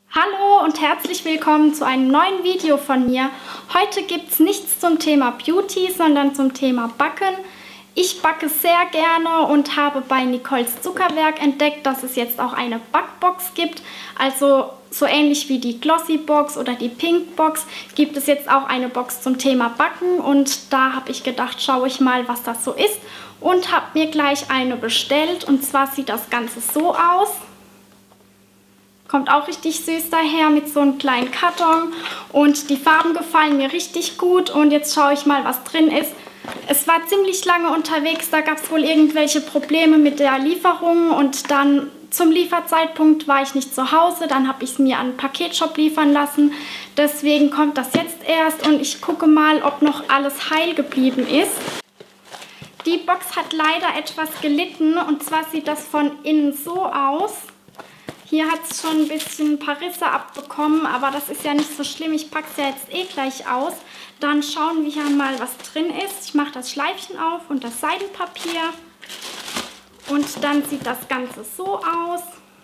Hallo und herzlich willkommen zu einem neuen Video von mir. Heute gibt es nichts zum Thema Beauty, sondern zum Thema Backen. Ich backe sehr gerne und habe bei Nicoles Zuckerwerk entdeckt, dass es jetzt auch eine Backbox gibt. Also so ähnlich wie die Glossy Box oder die Pink Box gibt es jetzt auch eine Box zum Thema Backen. Und da habe ich gedacht, schaue ich mal, was das so ist. Und habe mir gleich eine bestellt. Und zwar sieht das Ganze so aus. Kommt auch richtig süß daher mit so einem kleinen Karton und die Farben gefallen mir richtig gut und jetzt schaue ich mal, was drin ist. Es war ziemlich lange unterwegs, da gab es wohl irgendwelche Probleme mit der Lieferung und dann zum Lieferzeitpunkt war ich nicht zu Hause, dann habe ich es mir an einen Paketshop liefern lassen. Deswegen kommt das jetzt erst und ich gucke mal, ob noch alles heil geblieben ist. Die Box hat leider etwas gelitten und zwar sieht das von innen so aus. Hier hat es schon ein bisschen ein paar Risse abbekommen, aber das ist ja nicht so schlimm. Ich packe es ja jetzt eh gleich aus. Dann schauen wir hier mal, was drin ist. Ich mache das Schleifchen auf und das Seidenpapier. Und dann sieht das Ganze so aus.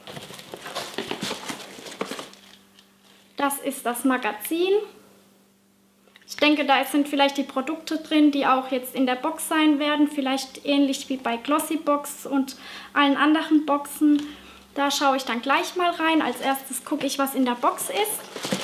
Das ist das Magazin. Ich denke, da sind vielleicht die Produkte drin, die auch jetzt in der Box sein werden. Vielleicht ähnlich wie bei Glossy Box und allen anderen Boxen. Da schaue ich dann gleich mal rein. Als erstes gucke ich, was in der Box ist.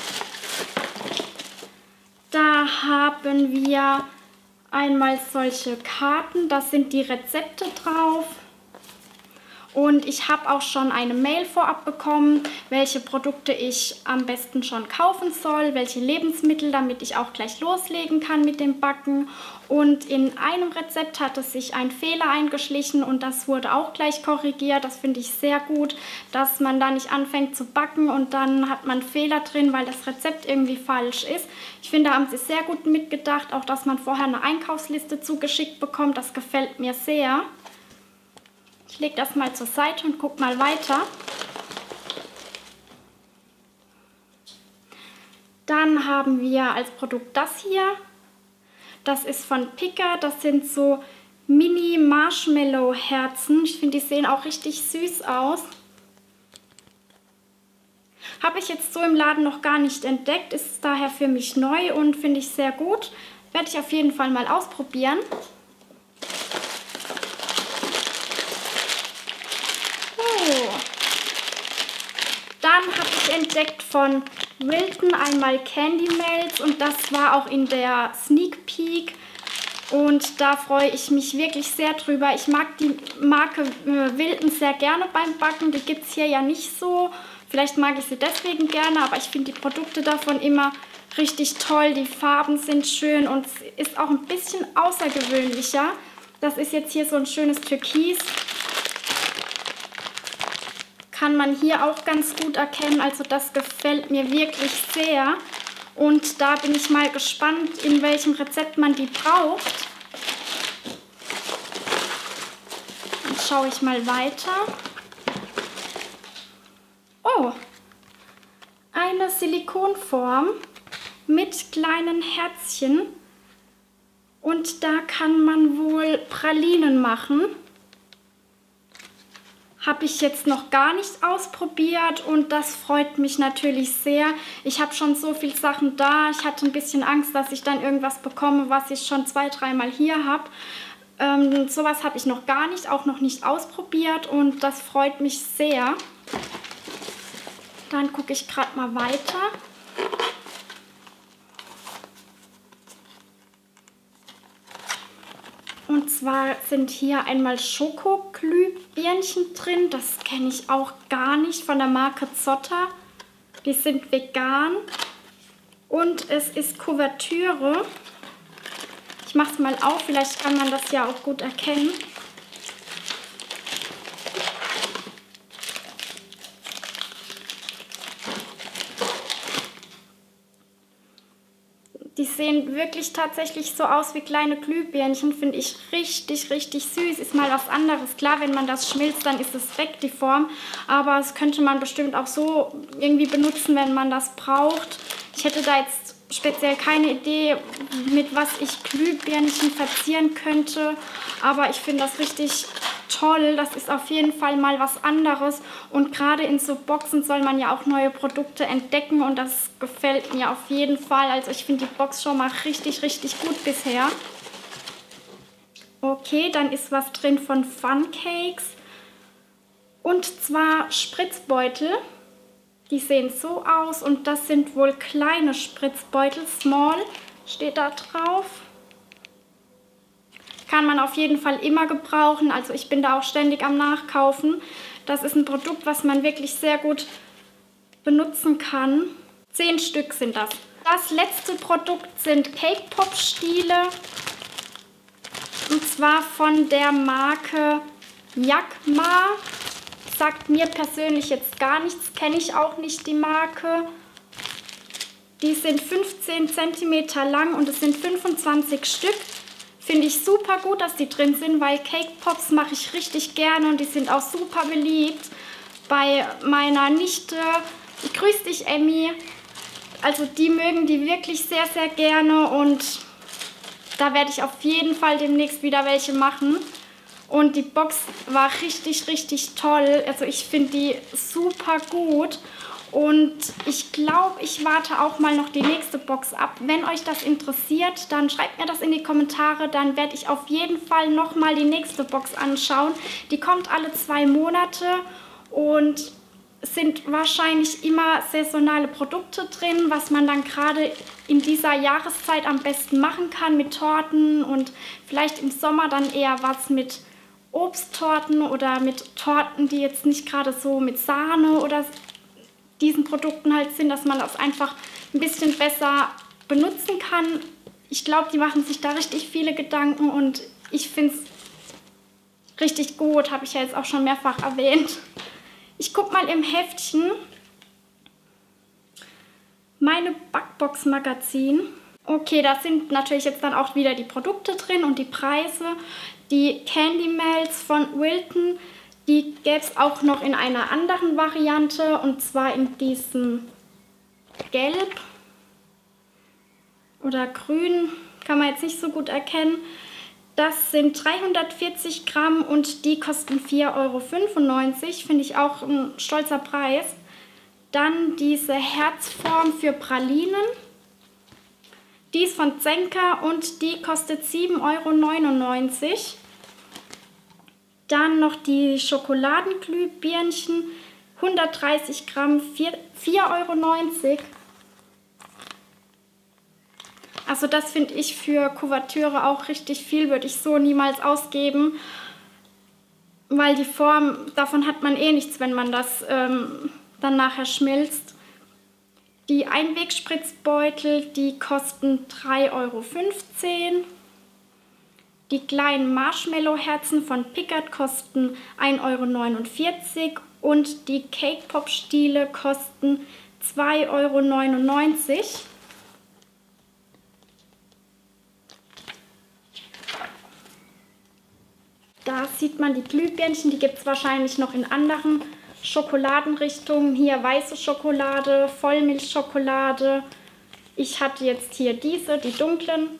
Da haben wir einmal solche Karten. Da sind die Rezepte drauf. Und ich habe auch schon eine Mail vorab bekommen, welche Produkte ich am besten schon kaufen soll, welche Lebensmittel, damit ich auch gleich loslegen kann mit dem Backen. Und in einem Rezept hatte sich ein Fehler eingeschlichen und das wurde auch gleich korrigiert. Das finde ich sehr gut, dass man da nicht anfängt zu backen und dann hat man Fehler drin, weil das Rezept irgendwie falsch ist. Ich finde, da haben sie sehr gut mitgedacht, auch dass man vorher eine Einkaufsliste zugeschickt bekommt. Das gefällt mir sehr. Ich lege das mal zur Seite und gucke mal weiter. Dann haben wir als Produkt das hier. Das ist von Picker. Das sind so Mini-Marshmallow-Herzen. Ich finde, die sehen auch richtig süß aus. Habe ich jetzt so im Laden noch gar nicht entdeckt. Ist daher für mich neu und finde ich sehr gut. Werde ich auf jeden Fall mal ausprobieren. Dann habe ich entdeckt von Wilton einmal Candy Melts und das war auch in der Sneak Peek und da freue ich mich wirklich sehr drüber. Ich mag die Marke Wilton sehr gerne beim Backen, die gibt es hier ja nicht so. Vielleicht mag ich sie deswegen gerne, aber ich finde die Produkte davon immer richtig toll. Die Farben sind schön und es ist auch ein bisschen außergewöhnlicher. Das ist jetzt hier so ein schönes Türkis. Kann man hier auch ganz gut erkennen, also das gefällt mir wirklich sehr und da bin ich mal gespannt, in welchem Rezept man die braucht. Dann schaue ich mal weiter. Oh, eine Silikonform mit kleinen Herzchen und da kann man wohl Pralinen machen. Habe ich jetzt noch gar nicht ausprobiert und das freut mich natürlich sehr. Ich habe schon so viele Sachen da. Ich hatte ein bisschen Angst, dass ich dann irgendwas bekomme, was ich schon 2-3 Mal hier habe. Sowas habe ich noch gar nicht, auch noch nicht ausprobiert und das freut mich sehr. Dann gucke ich gerade mal weiter. Und zwar sind hier einmal Schokoglühbirnchen drin. Das kenne ich auch gar nicht, von der Marke Zotter. Die sind vegan. Und es ist Kuvertüre. Ich mache es mal auf, vielleicht kann man das ja auch gut erkennen. Die sehen wirklich tatsächlich so aus wie kleine Glühbirnchen, finde ich richtig, richtig süß. Ist mal was anderes. Klar, wenn man das schmilzt, dann ist es weg, die Form. Aber das könnte man bestimmt auch so irgendwie benutzen, wenn man das braucht. Ich hätte da jetzt speziell keine Idee, mit was ich Glühbirnchen verzieren könnte. Aber ich finde das richtig toll. Das ist auf jeden Fall mal was anderes. Und gerade in so Boxen soll man ja auch neue Produkte entdecken. Und das gefällt mir auf jeden Fall. Also ich finde die Box schon mal richtig, richtig gut bisher. Okay, dann ist was drin von Fun Cakes. Und zwar Spritzbeutel. Die sehen so aus und das sind wohl kleine Spritzbeutel. Small steht da drauf. Kann man auf jeden Fall immer gebrauchen. Also ich bin da auch ständig am Nachkaufen. Das ist ein Produkt, was man wirklich sehr gut benutzen kann. 10 Stück sind das. Das letzte Produkt sind Cake Pop Stiele. Und zwar von der Marke Jacma. Sagt mir persönlich jetzt gar nichts, kenne ich auch nicht die Marke. Die sind 15 cm lang und es sind 25 Stück. Finde ich super gut, dass die drin sind, weil Cake Pops mache ich richtig gerne und die sind auch super beliebt bei meiner Nichte. Grüß dich, Emmy. Also die mögen die wirklich sehr, sehr gerne und da werde ich auf jeden Fall demnächst wieder welche machen. Und die Box war richtig, richtig toll. Also ich finde die super gut. Und ich glaube, ich warte auch mal noch die nächste Box ab. Wenn euch das interessiert, dann schreibt mir das in die Kommentare. Dann werde ich auf jeden Fall nochmal die nächste Box anschauen. Die kommt alle 2 Monate und sind wahrscheinlich immer saisonale Produkte drin, was man dann gerade in dieser Jahreszeit am besten machen kann mit Torten und vielleicht im Sommer dann eher was mit Obsttorten oder mit Torten, die jetzt nicht gerade so mit Sahne oder diesen Produkten halt sind, dass man das einfach ein bisschen besser benutzen kann. Ich glaube, die machen sich da richtig viele Gedanken und ich finde es richtig gut, habe ich ja jetzt auch schon mehrfach erwähnt. Ich gucke mal im Heftchen. Meine Backbox-Magazin. Okay, da sind natürlich jetzt dann auch wieder die Produkte drin und die Preise. Die Candy Melts von Wilton, die gäbe es auch noch in einer anderen Variante und zwar in diesem Gelb oder Grün, kann man jetzt nicht so gut erkennen. Das sind 340 Gramm und die kosten 4,95 €, finde ich auch ein stolzer Preis. Dann diese Herzform für Pralinen. Die ist von Zenka und die kostet 7,99 €. Dann noch die Schokoladenglühbirnchen, 130 Gramm, 4,90 €. Also das finde ich für Kuvertüre auch richtig viel, würde ich so niemals ausgeben. Weil die Form, davon hat man eh nichts, wenn man das dann nachher schmilzt. Die Einwegspritzbeutel, die kosten 3,15 €. Die kleinen Marshmallow-Herzen von Pickard kosten 1,49 € und die Cake Pop Stiele kosten 2,99 €. Da sieht man die Glühbirnchen, die gibt es wahrscheinlich noch in anderen Schokoladenrichtungen. Hier weiße Schokolade, Vollmilchschokolade. Ich hatte jetzt hier diese, die dunklen.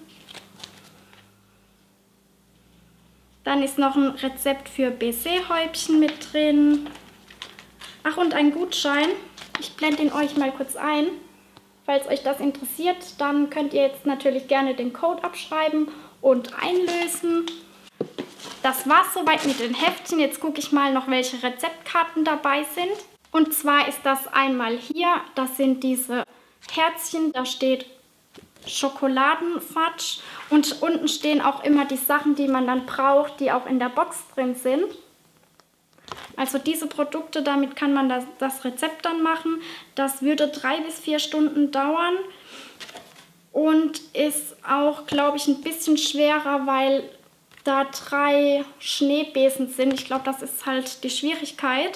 Dann ist noch ein Rezept für Baiser-Häubchen mit drin. Ach, und ein Gutschein. Ich blende ihn euch mal kurz ein. Falls euch das interessiert, dann könnt ihr jetzt natürlich gerne den Code abschreiben und einlösen. Das war's soweit mit den Heftchen. Jetzt gucke ich mal noch, welche Rezeptkarten dabei sind. Und zwar ist das einmal hier, das sind diese Herzchen, da steht Schokoladenfatsch und unten stehen auch immer die Sachen, die man dann braucht, die auch in der Box drin sind. Also diese Produkte, damit kann man das Rezept dann machen. Das würde 3 bis 4 Stunden dauern und ist auch, glaube ich, ein bisschen schwerer, weil da 3 Schneebesen sind. Ich glaube, das ist halt die Schwierigkeit.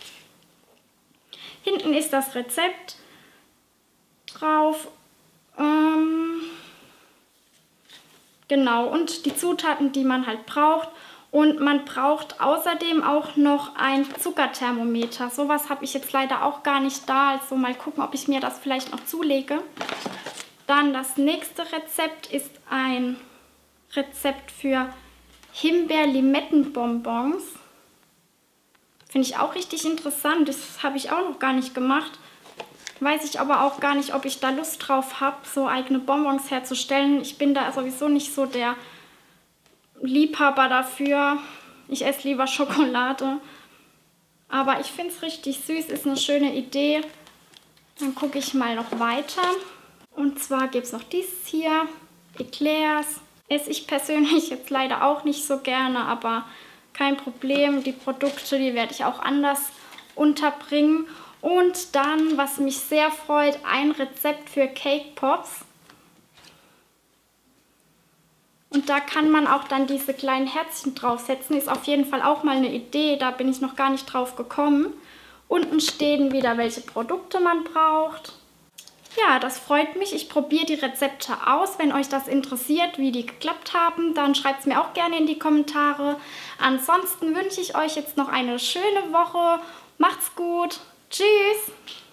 Hinten ist das Rezept drauf. Genau, und die Zutaten, die man halt braucht. Und man braucht außerdem auch noch ein Zuckerthermometer. Sowas habe ich jetzt leider auch gar nicht da. Also mal gucken, ob ich mir das vielleicht noch zulege. Dann das nächste Rezept ist ein Rezept für Himbeer-Limettenbonbons. Finde ich auch richtig interessant. Das habe ich auch noch gar nicht gemacht. Weiß ich aber auch gar nicht, ob ich da Lust drauf habe, so eigene Bonbons herzustellen. Ich bin da sowieso nicht so der Liebhaber dafür. Ich esse lieber Schokolade. Aber ich finde es richtig süß, ist eine schöne Idee. Dann gucke ich mal noch weiter. Und zwar gibt es noch dieses hier, Eclairs. Esse ich persönlich jetzt leider auch nicht so gerne, aber kein Problem. Die Produkte, die werde ich auch anders unterbringen. Und dann, was mich sehr freut, ein Rezept für Cake Pops. Und da kann man auch dann diese kleinen Herzchen draufsetzen. Ist auf jeden Fall auch mal eine Idee, da bin ich noch gar nicht drauf gekommen. Unten stehen wieder, welche Produkte man braucht. Ja, das freut mich. Ich probiere die Rezepte aus. Wenn euch das interessiert, wie die geklappt haben, dann schreibt es mir auch gerne in die Kommentare. Ansonsten wünsche ich euch jetzt noch eine schöne Woche. Macht's gut. Tschüss.